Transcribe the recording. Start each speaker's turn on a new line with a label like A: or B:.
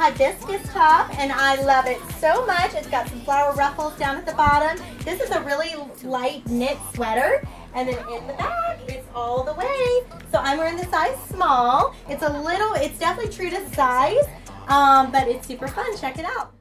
A: hibiscus top, and I love it so much. It's got some flower ruffles down at the bottom. This is a really light knit sweater, and then in the back, it's all the way. So I'm wearing the size small. It's definitely true to size, but it's super fun. Check it out.